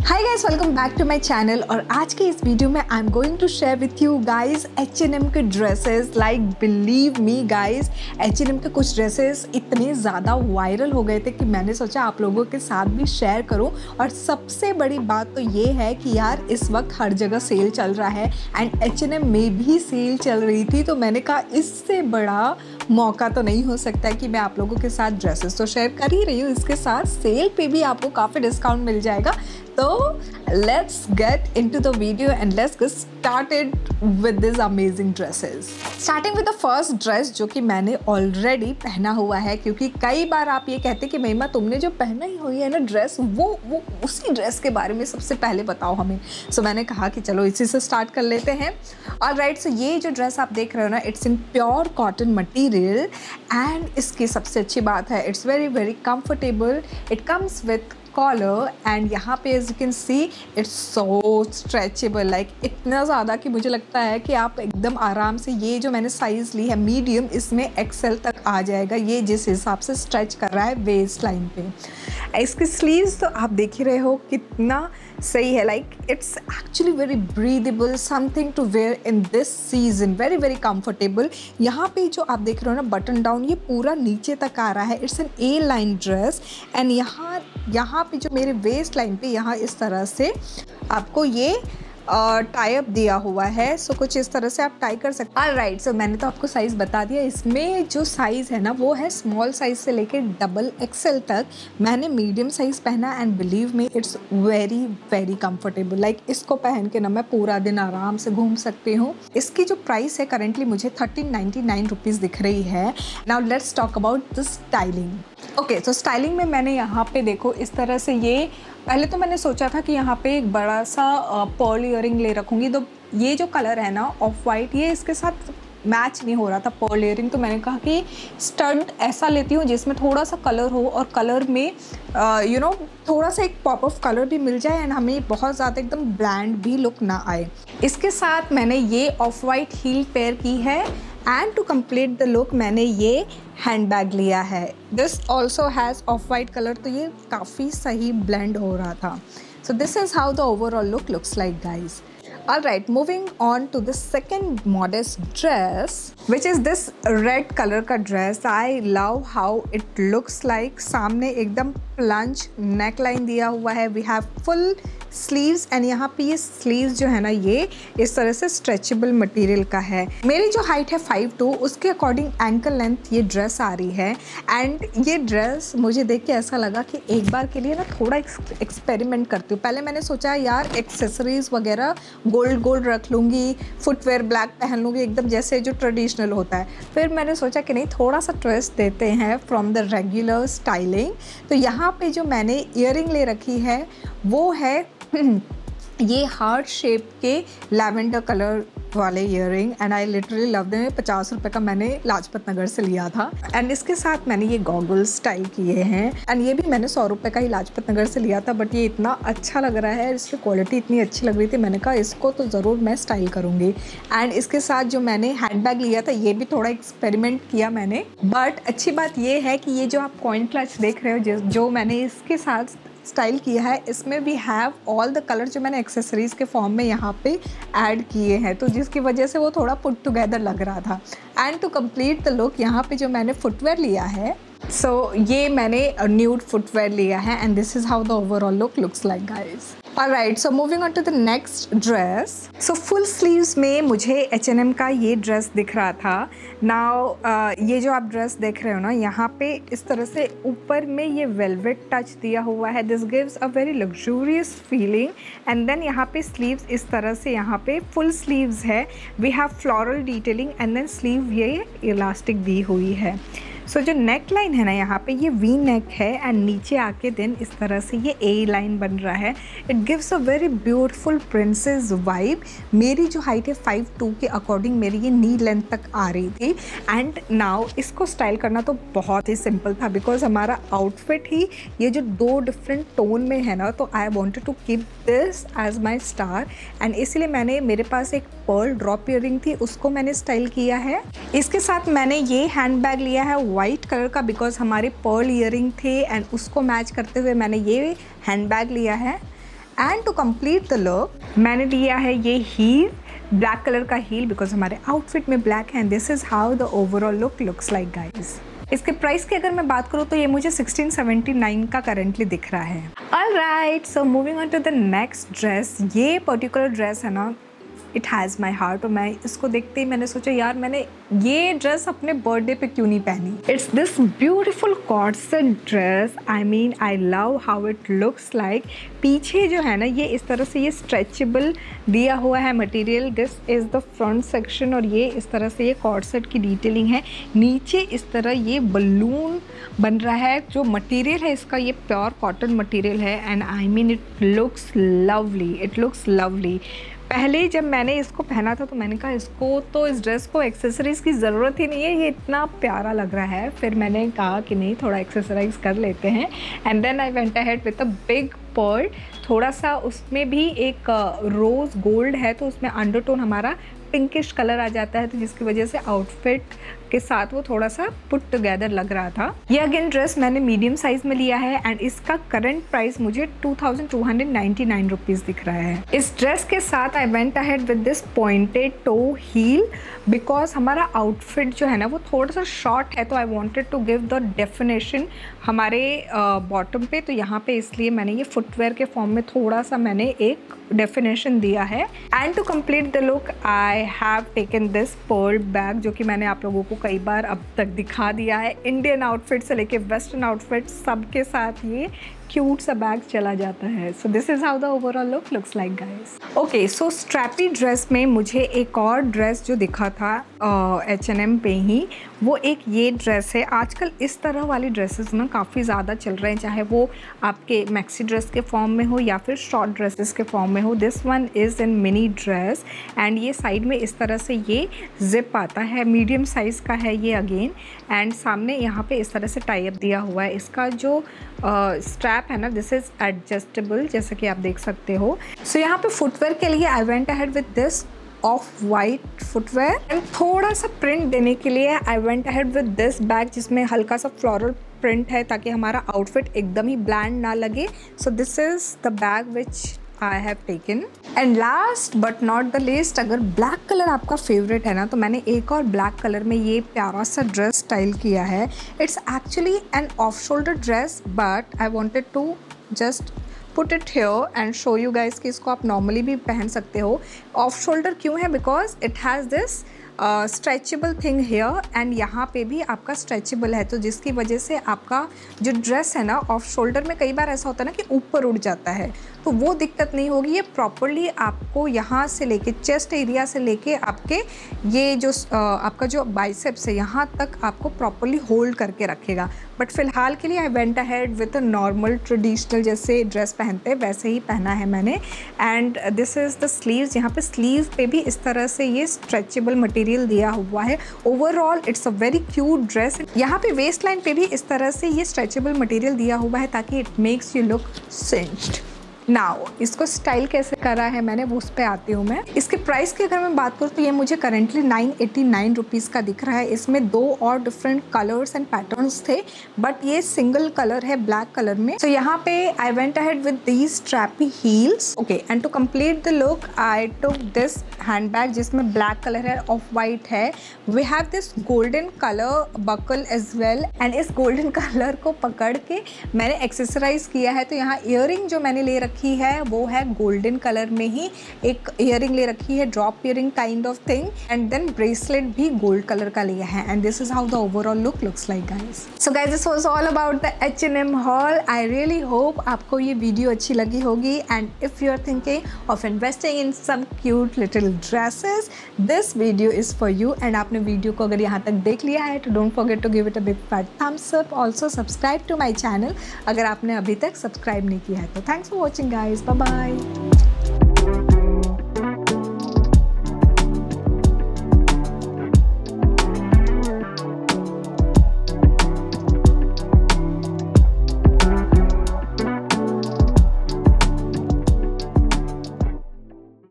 Hi guys, welcome back to my channel. और आज के इस वीडियो में I am going to share with you guys H&M के dresses. Like believe me guys, H&M के कुछ ड्रेसेस इतने ज़्यादा वायरल हो गए थे कि मैंने सोचा आप लोगों के साथ भी शेयर करूं। और सबसे बड़ी बात तो ये है कि यार इस वक्त हर जगह सेल चल रहा है एंड H&M में भी सेल चल रही थी, तो मैंने कहा इससे बड़ा मौका तो नहीं हो सकता है कि मैं आप लोगों के साथ ड्रेसेस तो शेयर कर ही रही हूँ, इसके साथ सेल पे भी आपको काफ़ी डिस्काउंट मिल जाएगा। तो let's get into the video and let's get started with these amazing dresses. Starting with the first dress जो कि मैंने ऑलरेडी पहना हुआ है, क्योंकि कई बार आप ये कहते कि महिमा तुमने जो पहना ही हुई है ना ड्रेस, वो उसी ड्रेस के बारे में सबसे पहले बताओ हमें। सो मैंने कहा कि चलो इसी से स्टार्ट कर लेते हैं। ऑलराइट, सो ये जो ड्रेस आप देख रहे हो ना, it's in pure cotton material and इसकी सबसे अच्छी बात है it's very very comfortable. It comes with collar and यहाँ पे as you can see it's so stretchable, like इतना ज़्यादा कि मुझे लगता है कि आप एकदम आराम से, ये जो मैंने साइज़ ली है मीडियम, इसमें एक्सेल तक आ जाएगा, ये जिस हिसाब से स्ट्रेच कर रहा है वेस्ट लाइन पे। इसकी स्लीव्स तो आप देख ही रहे हो कितना सही है, like it's actually very breathable, something to wear in this season, very very comfortable. यहाँ पे जो आप देख रहे हो ना बटन डाउन, ये पूरा नीचे तक आ रहा है। It's an A line dress and यहाँ पे जो मेरे वेस्ट लाइन पे यहाँ इस तरह से आपको ये टाई अप दिया हुआ है। सो कुछ इस तरह से आप टाई कर सकते हैं। ऑलराइट, सो मैंने तो आपको साइज़ बता दिया। इसमें जो साइज़ है ना वो है स्मॉल साइज़ से लेकर डबल एक्सेल तक। मैंने मीडियम साइज़ पहना and believe me it's very very comfortable. Like इसको पहन के ना मैं पूरा दिन आराम से घूम सकती हूँ। इसकी जो प्राइस है करेंटली मुझे 1399 रुपीज़ दिख रही है। Now let's talk about the styling. Okay, तो स्टाइलिंग में मैंने यहाँ पे देखो इस तरह से, ये पहले तो मैंने सोचा था कि यहाँ पे एक बड़ा सा पर्ल ईयरिंग ले रखूँगी, तो ये जो कलर है ना ऑफ वाइट, ये इसके साथ मैच नहीं हो रहा था पर्ल ईयरिंग। तो मैंने कहा कि स्टड ऐसा लेती हूँ जिसमें थोड़ा सा कलर हो और कलर में थोड़ा सा एक पॉप ऑफ कलर भी मिल जाए एंड हमें बहुत ज़्यादा एकदम ब्लैंड भी लुक ना आए। इसके साथ मैंने ये ऑफ वाइट हील पेयर की है and to complete the look मैंने ये हैंड बैग लिया है। This also has off white colour, तो ये काफ़ी सही ब्लेंड हो रहा था। So this is how the overall look looks like guys. Alright, moving on to the second modest dress, which is this red color का dress. I love how it looks like. सामने एकदम plunge neck line दिया हुआ है। We have full sleeves and यहाँ पे ये sleeves जो है ना ये इस तरह से स्ट्रेचेबल मटेरियल का है। मेरी जो हाइट है 5'2", उसके अकॉर्डिंग एंकल लेंथ ये ड्रेस आ रही है एंड ये ड्रेस मुझे देख के ऐसा लगा कि एक बार के लिए ना थोड़ा एक्सपेरिमेंट करती हूँ। पहले मैंने सोचा यार एक्सेसरीज वगैरह गोल्ड रख लूँगी, फुटवेयर ब्लैक पहन लूँगी एकदम जैसे जो ट्रेडिशनल होता है। फिर मैंने सोचा कि नहीं, थोड़ा सा ट्विस्ट देते हैं फ्रॉम द रेगुलर स्टाइलिंग। तो यहाँ पे जो मैंने ईयरिंग ले रखी है वो है ये हार्ट शेप के लैवेंडर कलर वाले earring and I literally love them. 50 रुपये का मैंने लाजपत नगर से लिया था एंड इसके साथ मैंने ये गॉगल्स स्टाइल किए हैं एंड ये भी मैंने 100 रुपये का ही लाजपत नगर से लिया था, बट ये इतना अच्छा लग रहा है, इसकी क्वालिटी इतनी अच्छी लग रही थी, मैंने कहा इसको तो ज़रूर मैं स्टाइल करूँगी। एंड इसके साथ जो मैंने हैंड बैग लिया था ये भी थोड़ा एक्सपेरिमेंट किया मैंने, बट अच्छी बात ये है कि ये जो आप कॉइन क्लच देख रहे हो जो मैंने इसके साथ स्टाइल किया है, इसमें भी हैव ऑल द कलर जो मैंने एक्सेसरीज के फॉर्म में यहाँ पे ऐड किए हैं, तो जिसकी वजह से वो थोड़ा पुट टुगेदर लग रहा था। And to complete the look यहाँ पे जो मैंने फुटवेयर लिया है, सो ये मैंने न्यूड फुटवेयर लिया है and this is how the overall look looks like guys. Alright, so moving on to the next dress. So full sleeves में मुझे H&M का ये ड्रेस दिख रहा था। Now ये जो आप ड्रेस देख रहे हो ना, यहाँ पे इस तरह से ऊपर में ये वेलवेट टच दिया हुआ है। This gives a very luxurious feeling. And then यहाँ पे sleeves इस तरह से, यहाँ पे full sleeves है। We have floral detailing and then sleeve ये elastic दी हुई है। सो जो नेक लाइन है ना यहाँ पे ये वी नेक है एंड नीचे आके देन इस तरह से ये ए लाइन बन रहा है। It gives a very beautiful princess vibe. मेरी जो हाइट है 5'2" के अकॉर्डिंग मेरी ये नी लेंथ तक आ रही थी एंड नाउ इसको स्टाइल करना तो बहुत ही सिंपल था बिकॉज हमारा आउटफिट ही ये जो दो डिफरेंट टोन में है ना, तो I wanted to keep this as my star and इसलिए मैंने, मेरे पास एक पर्ल ड्रॉप ईयरिंग थी उसको मैंने स्टाइल किया है। इसके साथ मैंने ये हैंड बैग लिया है वाइट कलर का बिकॉज हमारे पर्ल ईयरिंग थे एंड उसको मैच करते हुए मैंने ये हैंड बैग लिया है and to complete the look मैंने लिया है ये हील, ब्लैक कलर का हील, बिकॉज हमारे आउटफिट में ब्लैक है। And this is how the overall look looks like guys. इसके प्राइस की अगर मैं बात करूँ तो ये मुझे 1679 का करेंटली दिख रहा है। Alright, so moving on to the next dress. ये पर्टिकुलर ड्रेस है ना, इट हैज़ माई हार्ट। और मैं इसको देखते ही मैंने सोचा यार मैंने ये ड्रेस अपने बर्थडे पे क्यों नहीं पहनी। It's this beautiful corset dress. I mean I love how it looks like. पीछे जो है ना ये इस तरह से ये स्ट्रेचेबल दिया हुआ है material. This is the front section और ये इस तरह से ये कॉर्सेट की डिटेलिंग है। नीचे इस तरह ये बलून बन रहा है। जो मटेरियल है इसका ये प्योर कॉटन मटेरियल है। And I mean it looks lovely, it looks lovely. पहले जब मैंने इसको पहना था तो मैंने कहा इसको तो इस ड्रेस को एक्सेसरीज़ की ज़रूरत ही नहीं है, ये इतना प्यारा लग रहा है। फिर मैंने कहा कि नहीं थोड़ा एक्सेसराइज कर लेते हैं। And then I went ahead with a big pearl. थोड़ा सा उसमें भी एक रोज़ गोल्ड है तो उसमें अंडरटोन हमारा पिंकिश कलर आ जाता है, तो जिसकी वजह से आउटफिट के साथ वो थोड़ा सा पुट टुगेदर लग रहा था। ये अगेन ड्रेस मैंने मीडियम साइज़ में लिया है एंड इसका करंट प्राइस मुझे 2299 रुपीज़ दिख रहा है। इस ड्रेस के साथ I went ahead with this pointed toe heel because हमारा आउटफिट जो है ना वो थोड़ा सा शॉर्ट है, तो I wanted to give the definition हमारे बॉटम पे। तो यहाँ पे इसलिए मैंने ये फुटवेयर के फॉर्म में थोड़ा सा मैंने एक डेफिनेशन दिया है। And to complete the look I have taken this pearl bag, जो कि मैंने आप लोगों को कई बार अब तक दिखा दिया है। इंडियन आउटफिट से लेके वेस्टर्न आउटफिट सबके साथ ये क्यूट सा बैग चला जाता है। So this is how the overall look looks like guys. Okay, so strappy dress में मुझे एक और ड्रेस जो दिखा था H&M पे ही, वो एक ये ड्रेस है। आजकल इस तरह वाली ड्रेसेस ना काफ़ी ज़्यादा चल रहे हैं, चाहे वो आपके मैक्सी ड्रेस के फॉर्म में हो या फिर शॉर्ट ड्रेसेस के फॉर्म में हो। This one is in mini dress and ये साइड में इस तरह से ये जिप आता है, मीडियम साइज़ का है ये अगेन। एंड सामने यहाँ पे इस तरह से टाई अप दिया हुआ है। इसका जो स्ट्रैप है ना दिस इज़ एडजस्टेबल, जैसा कि आप देख सकते हो। सो यहाँ पे फुटवेयर के लिए I went ahead with this off white footwear and थोड़ा सा प्रिंट देने के लिए I went ahead with this bag जिसमें हल्का सा फ्लोरल प्रिंट है ताकि हमारा आउटफिट एकदम ही ब्लैंड ना लगे। So this is the bag which I have taken. And last but not the least, अगर ब्लैक कलर आपका फेवरेट है ना तो मैंने एक और ब्लैक कलर में ये प्यारा सा ड्रेस स्टाइल किया है। It's actually an off shoulder dress but I wanted to just put it here and show you guys कि इसको आप नॉर्मली भी पहन सकते हो। ऑफ शोल्डर क्यों है? Because it has this stretchable thing here and यहाँ पे भी आपका स्ट्रेचेबल है, तो जिसकी वजह से आपका जो ड्रेस है ना ऑफ शोल्डर में कई बार ऐसा होता है ना कि ऊपर उड़ जाता है, तो वो दिक्कत नहीं होगी। ये प्रॉपरली आपको यहाँ से लेके चेस्ट एरिया से लेके आपके ये जो आपका जो बाइसेप्स है यहाँ तक आपको प्रॉपरली होल्ड करके रखेगा। बट फिलहाल के लिए I went ahead with a normal traditional जैसे ड्रेस पहनते हैं वैसे ही पहना है मैंने। And this is the sleeves. यहाँ पे स्लीव्स पे भी इस तरह से ये स्ट्रेचेबल मटेरियल दिया हुआ है। Overall it's a very cute dress. यहाँ पे वेस्ट लाइन पे भी इस तरह से ये स्ट्रेचेबल मटेरियल दिया हुआ है ताकि it makes you look cinched. Now इसको स्टाइल कैसे करा है मैंने वो उस पर आती हूँ मैं। इसके प्राइस की अगर मैं बात करूँ तो ये मुझे करेंटली 989 रुपीज़ का दिख रहा है। इसमें 2 और डिफरेंट कलर्स एंड पैटर्न्स थे बट ये सिंगल कलर है ब्लैक कलर में। सो यहाँ पे I went ahead with these strappy heels. Okay, and to complete the look I took this hand bag जिसमें ब्लैक कलर है, ऑफ वाइट है। We have this golden colour buckle as well and इस golden colour को पकड़ के मैंने accessorise किया है। तो यहाँ ईयरिंग जो मैंने ले रखी है वो है गोल्डन कलर में ही एक ईयरिंग ले रखी है, drop earring kind of thing. And then bracelet भी गोल्ड कलर का लिया है। And this is how the overall look looks like guys. So guys this was all about the H&M haul. I really hope आपको ये video अच्छी लगी होगी। And if you are thinking of investing in some cute little dresses this video is for you. And आपने video को अगर यहाँ तक देख लिया है तो don't forget to give it a big fat thumbs up. Also subscribe to my channel अगर आपने अभी तक सब्सक्राइब नहीं किया है तो। Thanks for watching guys, bye bye.